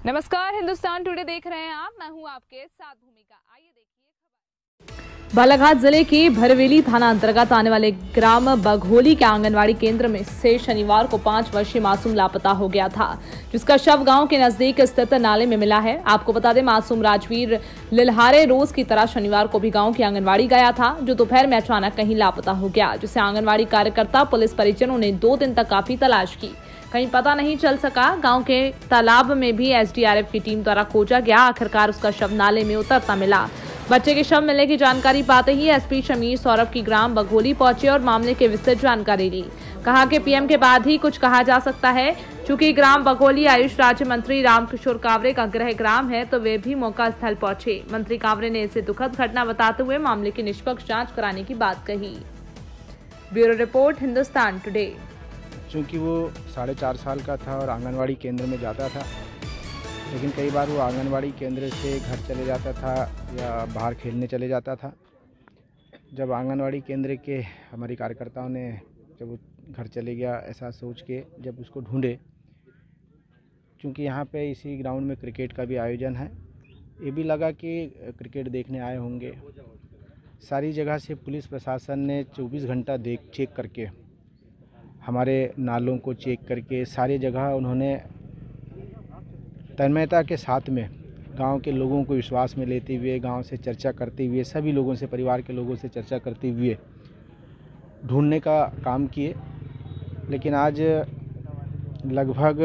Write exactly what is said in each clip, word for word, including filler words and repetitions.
नमस्कार, हिंदुस्तान टुडे देख रहे हैं आप। मैं हूं आपके साथ भूमिका। आइए देखिए खबर। बालाघाट जिले के भरवेली थाना अंतर्गत आने वाले ग्राम बघोली के आंगनवाड़ी केंद्र में से शनिवार को पांच वर्षीय मासूम लापता हो गया था, जिसका शव गांव के नजदीक स्थित नाले में मिला है। आपको बता दें, मासूम राजवीर लिलहारे रोज की तरह शनिवार को भी गांव की आंगनवाड़ी गया था, जो दोपहर में अचानक कहीं लापता हो गया, जिसे आंगनवाड़ी कार्यकर्ता पुलिस परिजनों ने दो दिन तक काफी तलाश की। कहीं पता नहीं चल सका। गांव के तालाब में भी एस डी आर एफ की टीम द्वारा खोजा गया। आखिरकार उसका शव नाले में उतरता मिला। बच्चे के शव मिलने की जानकारी पाते ही एस पी शमीर सौरभ की ग्राम बघोली पहुंचे और मामले की विस्तृत जानकारी ली। कहा कि पी एम के बाद ही कुछ कहा जा सकता है। चूंकि ग्राम बघोली आयुष राज्य मंत्री रामकिशोर कावरे का गृह ग्राम है, तो वे भी मौका स्थल पहुंचे। मंत्री कावरे ने इसे दुखद घटना बताते हुए मामले की निष्पक्ष जाँच कराने की बात कही। Bureau report, Hindustan today. चूँकि वो साढ़े चार साल का था और आंगनवाड़ी केंद्र में जाता था, लेकिन कई बार वो आंगनवाड़ी केंद्र से घर चले जाता था या बाहर खेलने चले जाता था। जब आंगनवाड़ी केंद्र के हमारे कार्यकर्ताओं ने जब वो घर चले गया ऐसा सोच के जब उसको ढूंढे, क्योंकि यहाँ पे इसी ग्राउंड में क्रिकेट का भी आयोजन है, ये भी लगा कि क्रिकेट देखने आए होंगे। सारी जगह से पुलिस प्रशासन ने चौबीस घंटा देख चेक करके, हमारे नालों को चेक करके सारी जगह उन्होंने तन्मयता के साथ में गांव के लोगों को विश्वास में लेते हुए, गांव से चर्चा करते हुए, सभी लोगों से, परिवार के लोगों से चर्चा करते हुए ढूंढने का काम किए। लेकिन आज लगभग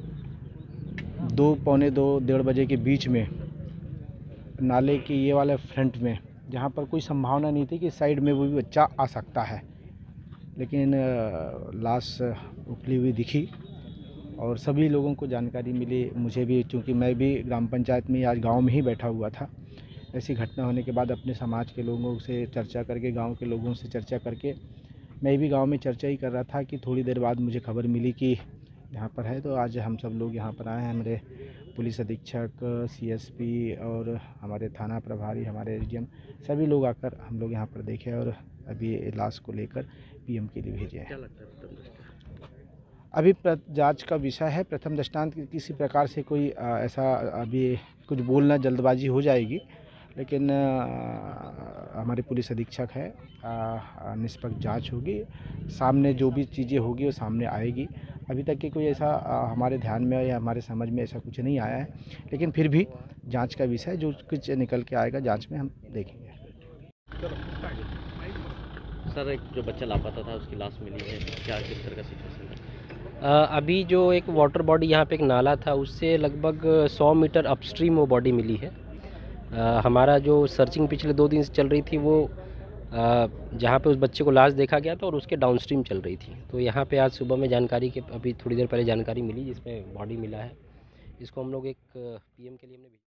दो पौने दो डेढ़ बजे के बीच में नाले के ये वाले फ्रंट में, जहाँ पर कोई संभावना नहीं थी कि साइड में वो भी बच्चा आ सकता है, लेकिन लाश उखली हुई दिखी और सभी लोगों को जानकारी मिली। मुझे भी, चूँकि मैं भी ग्राम पंचायत में आज गांव में ही बैठा हुआ था, ऐसी घटना होने के बाद अपने समाज के लोगों से चर्चा करके, गांव के लोगों से चर्चा करके, मैं भी गांव में चर्चा ही कर रहा था कि थोड़ी देर बाद मुझे खबर मिली कि यहाँ पर है। तो आज हम सब लोग यहाँ पर आए हैं, हमारे पुलिस अधीक्षक, सी एस पी और हमारे थाना प्रभारी, हमारे एस डी एम, सभी लोग आकर हम लोग यहाँ पर देखे और अभी लाश को लेकर पी एम के लिए भेजे हैं। क्या लगता है प्रथम दृष्टया? अभी जांच का विषय है। प्रथम दृष्टांत किसी प्रकार से कोई आ, ऐसा अभी कुछ बोलना जल्दबाजी हो जाएगी, लेकिन आ, हमारे पुलिस अधीक्षक है, निष्पक्ष जांच होगी, सामने जो भी चीज़ें होगी वो सामने आएगी। अभी तक कि कोई ऐसा आ, हमारे ध्यान में या हमारे समझ में ऐसा कुछ नहीं आया है, लेकिन फिर भी जांच का विषय, जो कुछ निकल के आएगा जांच में हम देखेंगे। सर, एक जो बच्चा लापता था उसकी लाश मिली है, क्या किस तरह का सिचुएशन है? अभी जो एक वाटर बॉडी यहाँ पे एक नाला था, उससे लगभग सौ मीटर अपस्ट्रीम वो बॉडी मिली है। आ, हमारा जो सर्चिंग पिछले दो दिन से चल रही थी, वो आ, जहाँ पे उस बच्चे को लाश देखा गया था और उसके डाउनस्ट्रीम चल रही थी। तो यहाँ पे आज सुबह में जानकारी के अभी थोड़ी देर पहले जानकारी मिली, जिसमें बॉडी मिला है। इसको हम लोग एक पी एम के लिए हमने